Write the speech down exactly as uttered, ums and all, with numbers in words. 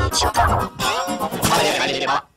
しようと。まだやれば